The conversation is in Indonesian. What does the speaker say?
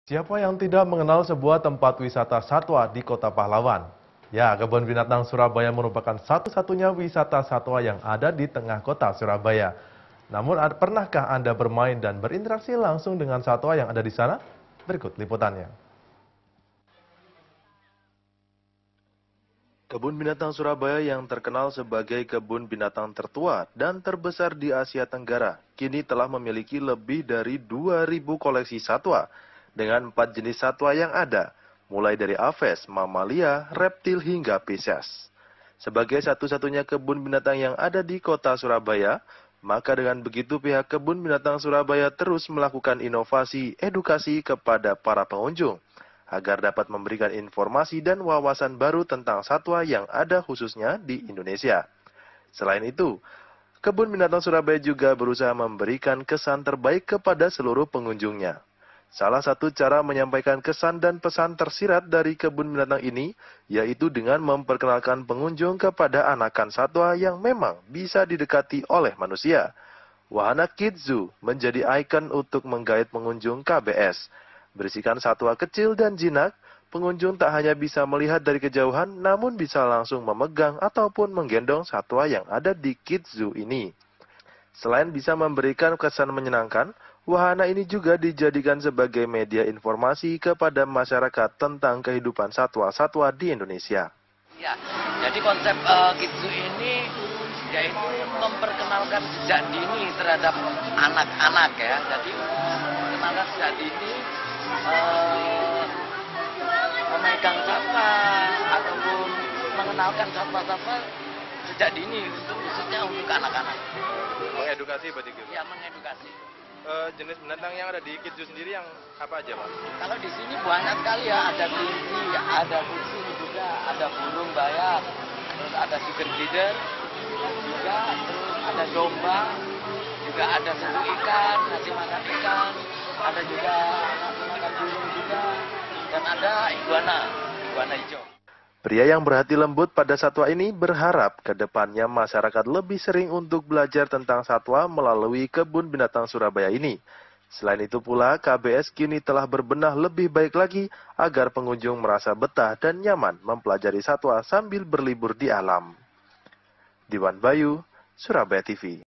Siapa yang tidak mengenal sebuah tempat wisata satwa di Kota Pahlawan? Ya, Kebun Binatang Surabaya merupakan satu-satunya wisata satwa yang ada di tengah kota Surabaya. Namun, pernahkah Anda bermain dan berinteraksi langsung dengan satwa yang ada di sana? Berikut liputannya. Kebun Binatang Surabaya yang terkenal sebagai kebun binatang tertua dan terbesar di Asia Tenggara, kini telah memiliki lebih dari 2.000 koleksi satwa dengan 4 jenis satwa yang ada, mulai dari aves, mamalia, reptil hingga Pisces. Sebagai satu-satunya kebun binatang yang ada di kota Surabaya, maka dengan begitu pihak Kebun Binatang Surabaya terus melakukan inovasi edukasi kepada para pengunjung agar dapat memberikan informasi dan wawasan baru tentang satwa yang ada khususnya di Indonesia. Selain itu, Kebun Binatang Surabaya juga berusaha memberikan kesan terbaik kepada seluruh pengunjungnya. Salah satu cara menyampaikan kesan dan pesan tersirat dari kebun binatang ini, yaitu dengan memperkenalkan pengunjung kepada anakan satwa yang memang bisa didekati oleh manusia. Wahana Kids Zoo menjadi ikon untuk menggait pengunjung KBS. Berisikan satwa kecil dan jinak, pengunjung tak hanya bisa melihat dari kejauhan, namun bisa langsung memegang ataupun menggendong satwa yang ada di Kids Zoo ini. Selain bisa memberikan kesan menyenangkan, wahana ini juga dijadikan sebagai media informasi kepada masyarakat tentang kehidupan satwa-satwa di Indonesia. Ya, jadi konsep Kids Zoo ini yaitu memperkenalkan sejak dini terhadap anak-anak ya. Jadi memperkenalkan sejak dini memegang satwa ataupun mengenalkan satwa-satwa sejak dini khususnya untuk anak-anak. Mengedukasi berarti gitu? Ya, mengedukasi. Jenis binatang yang ada di Kids Zoo sendiri yang apa aja, Pak? Kalau di sini banyak sekali ya, ada kelinci, ada kucing juga, ada burung bayar, terus ada sugar glider juga, terus ada domba, juga ada sendu ikan, nasi makan ikan, ada juga nasi makan burung juga, dan ada iguana hijau. Pria yang berhati lembut pada satwa ini berharap ke depannya masyarakat lebih sering untuk belajar tentang satwa melalui Kebun Binatang Surabaya ini. Selain itu pula, KBS kini telah berbenah lebih baik lagi agar pengunjung merasa betah dan nyaman mempelajari satwa sambil berlibur di alam. Diwan Bayu, Surabaya TV.